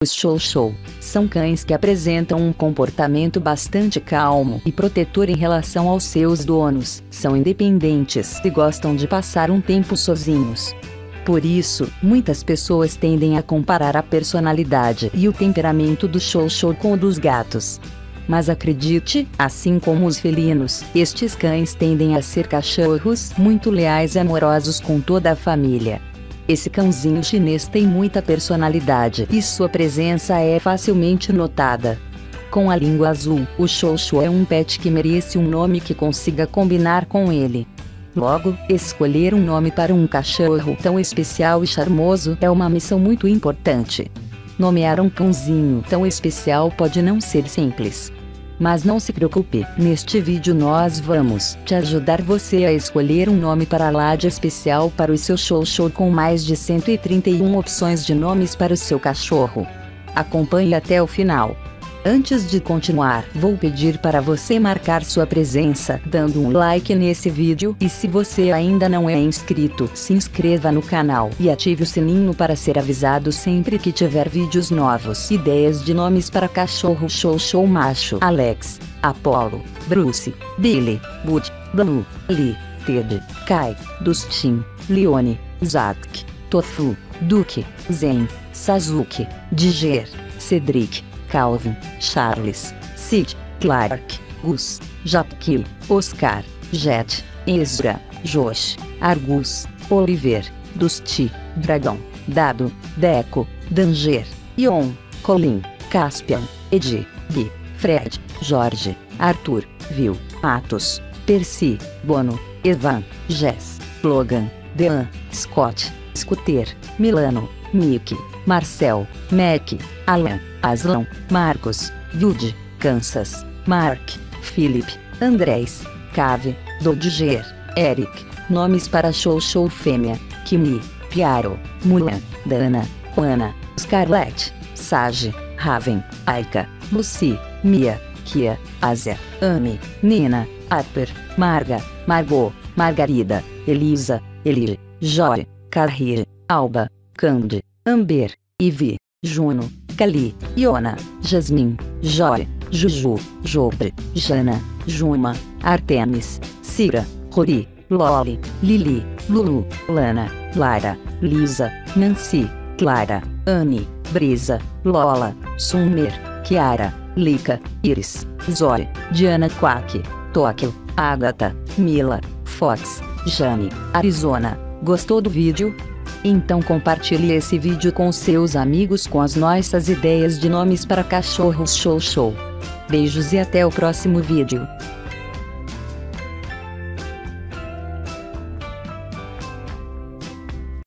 Os Chow Chow são cães que apresentam um comportamento bastante calmo e protetor em relação aos seus donos. São independentes e gostam de passar um tempo sozinhos. Por isso, muitas pessoas tendem a comparar a personalidade e o temperamento do Chow Chow com o dos gatos. Mas acredite, assim como os felinos, estes cães tendem a ser cachorros muito leais e amorosos com toda a família. Esse cãozinho chinês tem muita personalidade e sua presença é facilmente notada. Com a língua azul, o Chow Chow é um pet que merece um nome que consiga combinar com ele. Logo, escolher um nome para um cachorro tão especial e charmoso é uma missão muito importante. Nomear um cãozinho tão especial pode não ser simples. Mas não se preocupe, neste vídeo nós vamos te ajudar você a escolher um nome para lá de especial para o seu Chow Chow com mais de 131 opções de nomes para o seu cachorro. Acompanhe até o final. Antes de continuar, vou pedir para você marcar sua presença dando um like nesse vídeo e se você ainda não é inscrito, se inscreva no canal e ative o sininho para ser avisado sempre que tiver vídeos novos. Ideias de nomes para cachorro Chow Chow macho: Alex, Apollo, Bruce, Billy, Bud, Blue, Lee, Ted, Kai, Dustin, Leone, Zack, Tofu, Duke, Zen, Sasuke, Diger, Cedric, Calvin, Charles, Sid, Clark, Gus, Japkill, Oscar, Jet, Ezra, Josh, Argus, Oliver, Dusty, Dragão, Dado, Deco, Danger, Ion, Colin, Caspian, Edi, Gui, Fred, Jorge, Arthur, Vil, Atos, Percy, Bono, Evan, Jess, Logan, Dean, Scott, Scooter, Milano, Mickey, Marcel, Mac, Alan, Aslan, Marcos, Jude, Kansas, Mark, Philip, Andrés, Cave, Dodger, Eric. Nomes para Chow Chow fêmea: Kimi, Piaro, Mulan, Dana, Juana, Scarlett, Sage, Raven, Aika, Lucy, Mia, Kia, Asia, Amy, Nina, Harper, Marga, Margot, Margarida, Elisa, Elir, Joy, Carrie, Alba, Candy, Amber, Ivy, Juno, Kali, Iona, Jasmine, Joy, Juju, Jobre, Jana, Juma, Artemis, Cira, Rory, Loli, Lili, Lulu, Lana, Lara, Lisa, Nancy, Clara, Anne, Brisa, Lola, Summer, Kiara, Lika, Iris, Zoe, Diana Quack, Tóquio, Agatha, Mila, Fox, Jane, Arizona. Gostou do vídeo? Então compartilhe esse vídeo com seus amigos com as nossas ideias de nomes para cachorros Chow Chow. Beijos e até o próximo vídeo.